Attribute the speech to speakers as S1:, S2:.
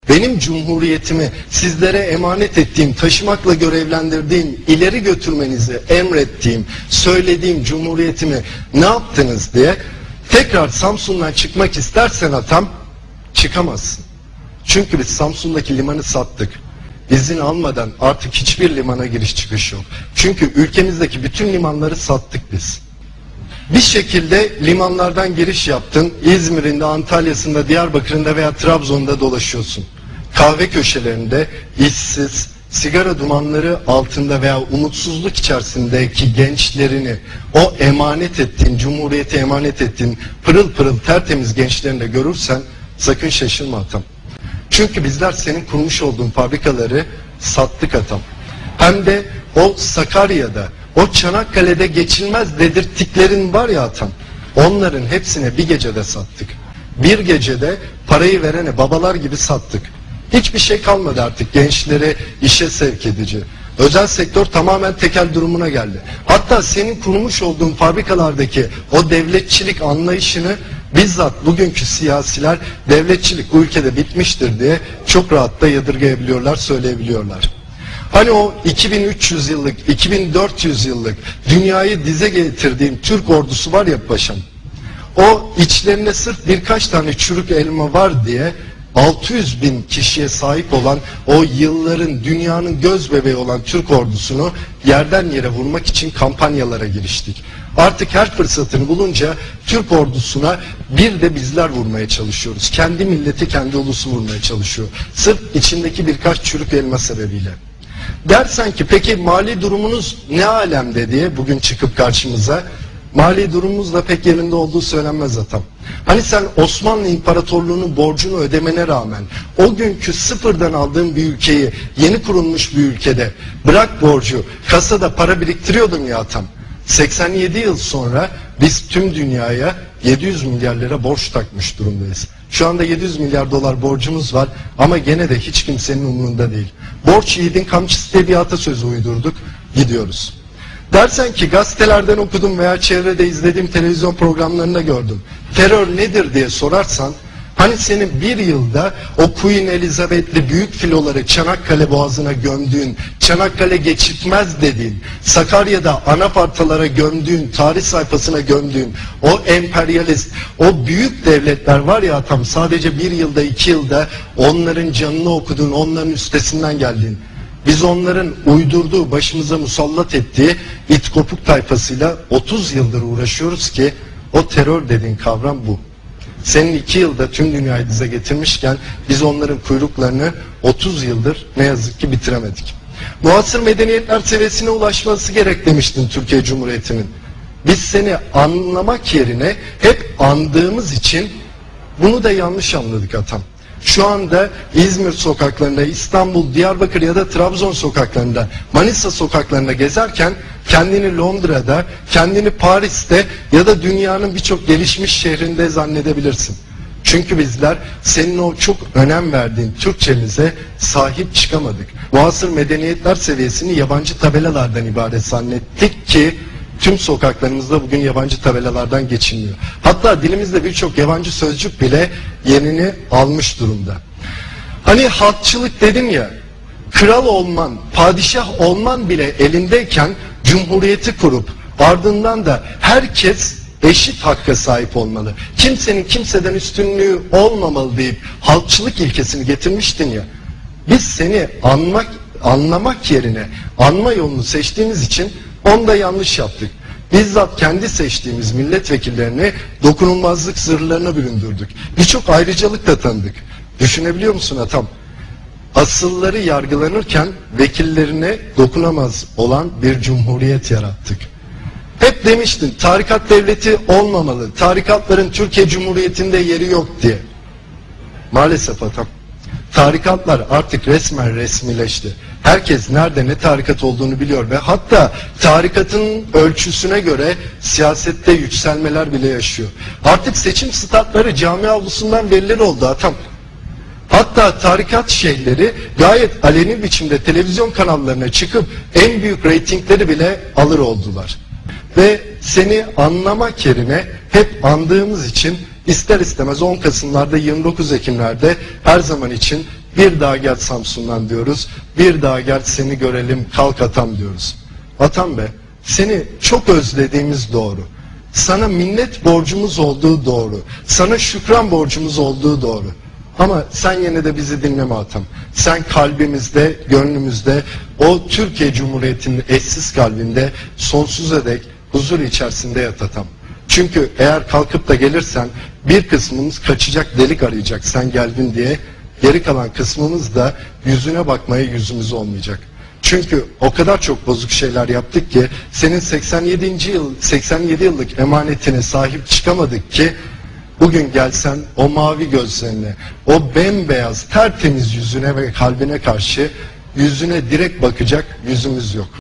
S1: benim cumhuriyetimi sizlere emanet ettiğim, taşımakla görevlendirdiğim, ileri götürmenizi emrettiğim, söylediğim cumhuriyetimi ne yaptınız diye tekrar Samsun'dan çıkmak istersen atam, çıkamazsın. Çünkü biz Samsun'daki limanı sattık. İzin almadan artık hiçbir limana giriş çıkış yok. Çünkü ülkemizdeki bütün limanları sattık biz. Bir şekilde limanlardan giriş yaptın, İzmir'inde, Antalya'sında, Diyarbakır'ında veya Trabzon'da dolaşıyorsun. Kahve köşelerinde işsiz, sigara dumanları altında veya umutsuzluk içerisindeki gençlerini, o emanet ettiğin, cumhuriyete emanet ettiğin pırıl pırıl tertemiz gençlerini de görürsen sakın şaşırma atam. Çünkü bizler senin kurmuş olduğun fabrikaları sattık atam. Hem de o Sakarya'da, o Çanakkale'de geçilmez dedirttiklerin var ya atam, onların hepsine bir gecede sattık. Bir gecede parayı verene babalar gibi sattık. Hiçbir şey kalmadı artık gençleri işe sevk edici. Özel sektör tamamen tekel durumuna geldi. Hatta senin kurmuş olduğun fabrikalardaki o devletçilik anlayışını bizzat bugünkü siyasiler devletçilik bu ülkede bitmiştir diye çok rahat da yadırgayabiliyorlar, söyleyebiliyorlar. Hani o 2300 yıllık, 2400 yıllık dünyayı dize getirdiğim Türk ordusu var ya paşam, o içlerinde sırf birkaç tane çürük elma var diye 600 bin kişiye sahip olan o yılların dünyanın göz bebeği olan Türk ordusunu yerden yere vurmak için kampanyalara giriştik. Artık her fırsatını bulunca Türk ordusuna bir de bizler vurmaya çalışıyoruz. Kendi milleti, kendi ulusu vurmaya çalışıyor. Sırf içindeki birkaç çürük elma sebebiyle. Dersen ki peki mali durumunuz ne alemde diye bugün çıkıp karşımıza, mali durumumuz da pek yerinde olduğu söylenmez atam. Hani sen Osmanlı İmparatorluğu'nun borcunu ödemene rağmen o günkü sıfırdan aldığın bir ülkeyi yeni kurulmuş bir ülkede bırak borcu kasada para biriktiriyordun ya atam. 87 yıl sonra biz tüm dünyaya 700 milyar lira borç takmış durumdayız. Şu anda 700 milyar dolar borcumuz var ama gene de hiç kimsenin umurunda değil. Borç yiğidin kamçısı diye bir atasözü uydurduk, gidiyoruz. Dersen ki gazetelerden okudum veya çevrede izlediğim televizyon programlarında gördüm. Terör nedir diye sorarsan, hani senin bir yılda o Queen Elizabeth'li büyük filoları Çanakkale Boğazı'na gömdüğün, Çanakkale geçitmez dediğin, Sakarya'da anafartalara gömdüğün, tarih sayfasına gömdüğün, o emperyalist, o büyük devletler var ya tam sadece bir yılda, 2 yılda onların canını okudun, onların üstesinden geldin. Biz onların uydurduğu, başımıza musallat ettiği it kopuk tayfasıyla 30 yıldır uğraşıyoruz ki o terör dediğin kavram bu. Senin 2 yılda tüm dünyayı dize getirmişken biz onların kuyruklarını 30 yıldır ne yazık ki bitiremedik. Muasır medeniyetler seviyesine ulaşması gerek demiştin Türkiye Cumhuriyeti'nin. Biz seni anlamak yerine hep andığımız için bunu da yanlış anladık atam. Şu anda İzmir sokaklarında, İstanbul, Diyarbakır ya da Trabzon sokaklarında, Manisa sokaklarında gezerken kendini Londra'da, kendini Paris'te ya da dünyanın birçok gelişmiş şehrinde zannedebilirsin. Çünkü bizler senin o çok önem verdiğin Türkçemize sahip çıkamadık. Muasır medeniyetler seviyesini yabancı tabelalardan ibaret zannettik ki tüm sokaklarımızda bugün yabancı tabelalardan geçilmiyor. Hatta dilimizde birçok yabancı sözcük bile yerini almış durumda. Hani halkçılık dedim ya, kral olman, padişah olman bile elindeyken cumhuriyeti kurup ardından da herkes eşit hakka sahip olmalı. Kimsenin kimseden üstünlüğü olmamalı deyip halkçılık ilkesini getirmiştin ya. Biz seni anlamak yerine anma yolunu seçtiğimiz için onu da yanlış yaptık. Bizzat kendi seçtiğimiz milletvekillerini dokunulmazlık zırhlarına büründürdük. Birçok ayrıcalık da tanıdık. Düşünebiliyor musun atam? Asılları yargılanırken vekillerine dokunamaz olan bir cumhuriyet yarattık. Hep demiştin tarikat devleti olmamalı, tarikatların Türkiye Cumhuriyeti'nde yeri yok diye. Maalesef atam. Tarikatlar artık resmen resmileşti. Herkes nerede ne tarikat olduğunu biliyor ve hatta tarikatın ölçüsüne göre siyasette yükselmeler bile yaşıyor. Artık seçim statları cami avlusundan belirli oldu atam. Hatta tarikat şeyhleri gayet aleni biçimde televizyon kanallarına çıkıp en büyük reytingleri bile alır oldular. Ve seni anlamak yerine hep andığımız için ister istemez 10 Kasım'larda 29 Ekim'lerde her zaman için Bir daha gel Samsun'dan diyoruz. Bir daha gel seni görelim kalk atam diyoruz. Atam be, seni çok özlediğimiz doğru. Sana minnet borcumuz olduğu doğru. Sana şükran borcumuz olduğu doğru. Ama sen yine de bizi dinleme atam. Sen kalbimizde, gönlümüzde, o Türkiye Cumhuriyeti'nin eşsiz kalbinde sonsuza dek huzur içerisinde yat atam. Çünkü eğer kalkıp da gelirsen bir kısmımız kaçacak delik arayacak sen geldin diye. Geri kalan kısmımız da yüzüne bakmaya yüzümüz olmayacak. Çünkü o kadar çok bozuk şeyler yaptık ki senin 87 yıllık emanetine sahip çıkamadık ki bugün gelsen o mavi gözlerine, o bembeyaz tertemiz yüzüne ve kalbine karşı yüzüne direkt bakacak yüzümüz yok.